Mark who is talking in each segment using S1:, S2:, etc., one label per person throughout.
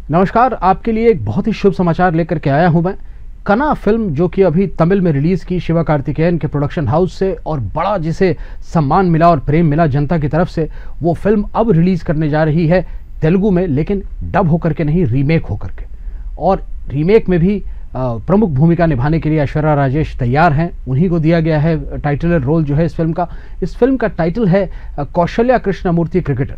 S1: नमस्कार, आपके लिए एक बहुत ही शुभ समाचार लेकर के आया हूं मैं। कना फिल्म जो कि अभी तमिल में रिलीज की शिवकार्तिकेयन के प्रोडक्शन हाउस से और बड़ा जिसे सम्मान मिला और प्रेम मिला जनता की तरफ से, वो फिल्म अब रिलीज करने जा रही है तेलुगु में, लेकिन डब होकर के नहीं, रीमेक होकर के। और रीमेक में भी प्रमुख भूमिका निभाने के लिए ऐश्वर्या राजेश तैयार हैं। उन्हीं को दिया गया है टाइटलर रोल जो है इस फिल्म का। इस फिल्म का टाइटल है कौशल्या कृष्णमूर्ति क्रिकेटर।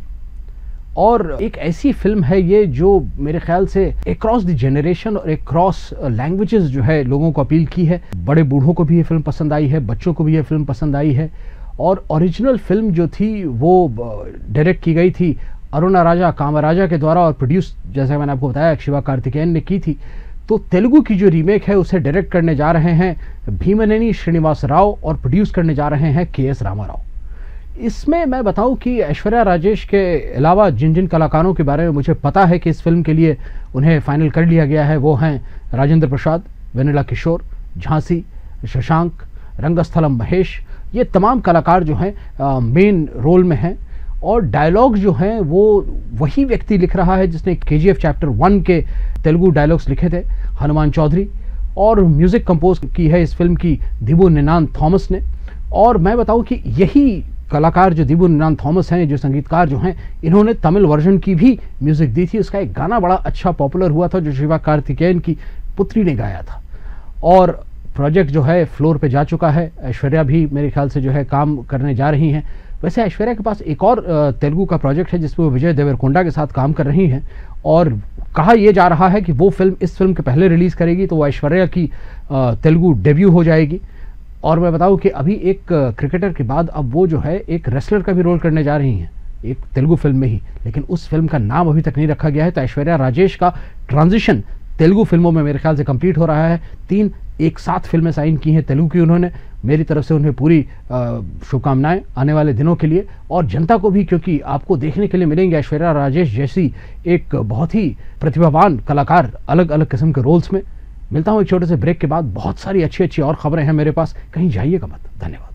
S1: और एक ऐसी फिल्म है ये जो मेरे ख्याल से अक्रॉस द जनरेशन और अक्रॉस लैंग्वेजेस जो है लोगों को अपील की है। बड़े बूढ़ों को भी ये फिल्म पसंद आई है, बच्चों को भी ये फिल्म पसंद आई है। और ओरिजिनल फिल्म जो थी वो डायरेक्ट की गई थी अरुणराजा कामराजा के द्वारा और प्रोड्यूस, जैसा मैंने आपको बताया, शिवकार्तिकेयन ने की थी। तो तेलुगु की जो रीमेक है उसे डायरेक्ट करने जा रहे हैं भीमनेनी श्रीनिवास राव और प्रोड्यूस करने जा रहे हैं KS रामाराव। इसमें मैं बताऊं कि ऐश्वर्या राजेश के अलावा जिन जिन कलाकारों के बारे में मुझे पता है कि इस फिल्म के लिए उन्हें फाइनल कर लिया गया है, वो हैं राजेंद्र प्रसाद, वेनेला किशोर, झांसी, शशांक, रंगस्थलम महेश। ये तमाम कलाकार जो हैं मेन रोल में हैं। और डायलॉग्स जो हैं वो वही व्यक्ति लिख रहा है जिसने KGF चैप्टर 1 के तेलुगु डायलॉग्स लिखे थे, हनुमान चौधरी। और म्यूजिक कंपोज की है इस फिल्म की धिबु निनान थॉमस ने। और मैं बताऊं कि यही कलाकार जो धिबु निनान थॉमस हैं, जो संगीतकार जो हैं, इन्होंने तमिल वर्जन की भी म्यूजिक दी थी। उसका एक गाना बड़ा अच्छा पॉपुलर हुआ था जो शिवकार्तिकेयन की पुत्री ने गाया था। और प्रोजेक्ट जो है फ्लोर पे जा चुका है। ऐश्वर्या भी मेरे ख्याल से जो है काम करने जा रही हैं। वैसे ऐश्वर्या के पास एक और तेलुगु का प्रोजेक्ट है जिसमें वो विजय देवरकोंडा के साथ काम कर रही हैं। और कहा यह जा रहा है कि वो फिल्म इस फिल्म के पहले रिलीज करेगी तो वो ऐश्वर्या की तेलुगु डेब्यू हो जाएगी। और मैं बताऊं कि अभी एक क्रिकेटर के बाद अब वो जो है एक रेसलर का भी रोल करने जा रही हैं, एक तेलुगु फिल्म में ही, लेकिन उस फिल्म का नाम अभी तक नहीं रखा गया है। तो ऐश्वर्या राजेश का ट्रांजिशन तेलुगु फिल्मों में मेरे ख्याल से कंप्लीट हो रहा है। 3 एक साथ फिल्में साइन की हैं तेलुगु की उन्होंने। मेरी तरफ से उन्हें पूरी शुभकामनाएं आने वाले दिनों के लिए, और जनता को भी, क्योंकि आपको देखने के लिए मिलेंगे ऐश्वर्या राजेश जैसी एक बहुत ही प्रतिभावान कलाकार अलग अलग किस्म के रोल्स में। मिलता हूं एक छोटे से ब्रेक के बाद। बहुत सारी अच्छी अच्छी और खबरें हैं मेरे पास, कहीं जाइएगा मत। धन्यवाद।